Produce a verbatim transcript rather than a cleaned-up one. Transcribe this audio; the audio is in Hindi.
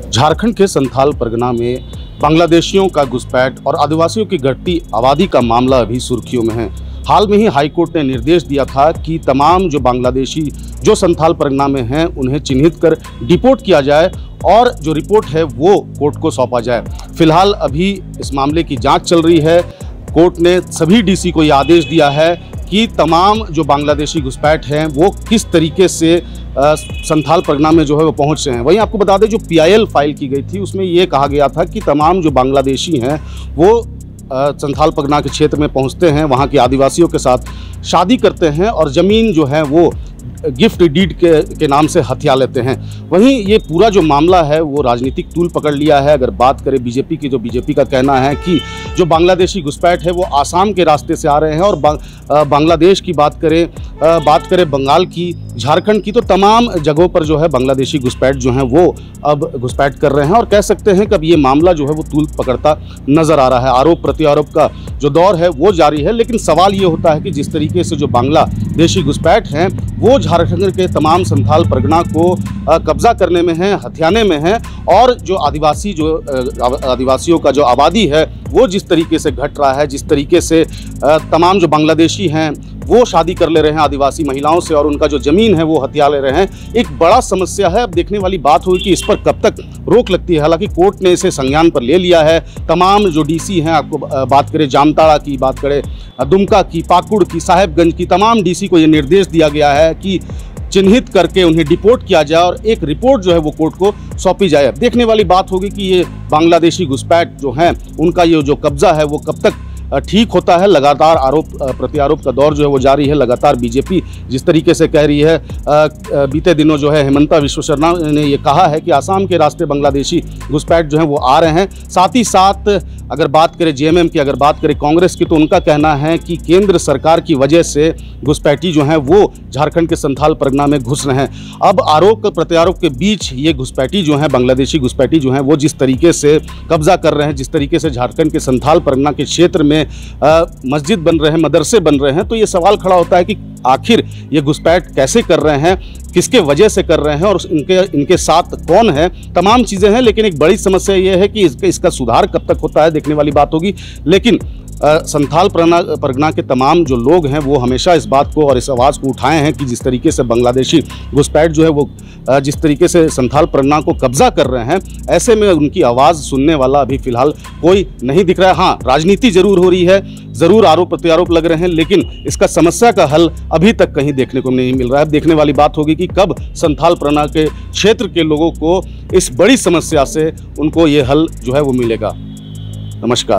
झारखंड के संथाल परगना में बांग्लादेशियों का घुसपैठ और आदिवासियों की घटती आबादी का मामला अभी सुर्खियों में है। हाल में ही हाईकोर्ट ने निर्देश दिया था कि तमाम जो बांग्लादेशी जो संथाल परगना में हैं उन्हें चिन्हित कर डिपोर्ट किया जाए और जो रिपोर्ट है वो कोर्ट को सौंपा जाए। फिलहाल अभी इस मामले की जांच चल रही है। कोर्ट ने सभी डीसी को ये आदेश दिया है कि तमाम जो बांग्लादेशी घुसपैठ हैं वो किस तरीके से आ, संथाल परगना में जो है वो पहुंच रहे हैं। वहीं आपको बता दें, जो पी आई एल फाइल की गई थी उसमें ये कहा गया था कि तमाम जो बांग्लादेशी हैं वो आ, संथाल परगना के क्षेत्र में पहुंचते हैं, वहां के आदिवासियों के साथ शादी करते हैं और ज़मीन जो है वो गिफ्ट डीड के के नाम से हथिया लेते हैं। वहीं ये पूरा जो मामला है वो राजनीतिक तूल पकड़ लिया है। अगर बात करें बीजेपी की, जो बीजेपी का कहना है कि जो बांग्लादेशी घुसपैठ है वो आसाम के रास्ते से आ रहे हैं और बांग्लादेश की बात करें बात करें बंगाल की, झारखंड की, तो तमाम जगहों पर जो है बांग्लादेशी घुसपैठ जो हैं वो अब घुसपैठ कर रहे हैं और कह सकते हैं कि अब ये मामला जो है वो तूल पकड़ता नज़र आ रहा है। आरोप प्रत्यारोप का जो दौर है वो जारी है, लेकिन सवाल ये होता है कि जिस तरीके से जो बांग्लादेशी घुसपैठ हैं वो झारखंड के तमाम संथाल परगना को कब्जा करने में हैं, हथियाने में हैं और जो आदिवासी जो आदिवासियों का जो आबादी है वो जिस तरीके से घट रहा है, जिस तरीके से तमाम जो बांग्लादेशी हैं वो शादी कर ले रहे हैं आदिवासी महिलाओं से और उनका जो ज़मीन है वो हथिया ले रहे हैं, एक बड़ा समस्या है। अब देखने वाली बात होगी कि इस पर कब तक रोक लगती है। हालांकि कोर्ट ने इसे संज्ञान पर ले लिया है। तमाम जो डीसी हैं, आपको बात करें जामताड़ा की, बात करें दुमका की, पाकुड़ की, साहेबगंज की, तमाम डीसी को ये निर्देश दिया गया है कि चिन्हित करके उन्हें डिपोर्ट किया जाए और एक रिपोर्ट जो है वो कोर्ट को सौंपी जाए। अब देखने वाली बात होगी कि ये बांग्लादेशी घुसपैठ जो हैं उनका ये जो कब्जा है वो कब तक ठीक होता है। लगातार आरोप प्रत्यारोप का दौर जो है वो जारी है। लगातार बीजेपी जिस तरीके से कह रही है, बीते दिनों जो है हेमंता विश्व शर्मा ने ये कहा है कि आसाम के रास्ते बांग्लादेशी घुसपैठ जो है वो आ रहे हैं। साथ ही साथ अगर बात करें जे एम एम की, अगर बात करें कांग्रेस की, तो उनका कहना है कि केंद्र सरकार की वजह से घुसपैठी जो हैं वो झारखंड के संथाल परगना में घुस रहे हैं। अब आरोप प्रत्यारोप के बीच ये घुसपैठी जो हैं, बांग्लादेशी घुसपैठी जो हैं वो जिस तरीके से कब्जा कर रहे हैं, जिस तरीके से झारखंड के संथाल परगना के क्षेत्र में मस्जिद बन रहे हैं, मदरसे बन रहे हैं, तो ये सवाल खड़ा होता है कि आखिर ये घुसपैठ कैसे कर रहे हैं, किसके वजह से कर रहे हैं और इनके इनके साथ कौन है। तमाम चीज़ें हैं, लेकिन एक बड़ी समस्या ये है कि इसका इसका सुधार कब तक होता है, देखने वाली बात होगी। लेकिन आ, संथाल परगना परगना के तमाम जो लोग हैं वो हमेशा इस बात को और इस आवाज़ को उठाए हैं कि जिस तरीके से बांग्लादेशी घुसपैठ जो है वो आ, जिस तरीके से संथाल परगना को कब्जा कर रहे हैं, ऐसे में उनकी आवाज़ सुनने वाला अभी फ़िलहाल कोई नहीं दिख रहा है। हाँ, राजनीति ज़रूर हो रही है, ज़रूर आरोप प्रत्यारोप लग रहे हैं, लेकिन इसका समस्या का हल अभी तक कहीं देखने को नहीं मिल रहा है। देखने वाली बात होगी कि कब संथाल परगना के क्षेत्र के लोगों को इस बड़ी समस्या से उनको ये हल जो है वो मिलेगा। नमस्कार।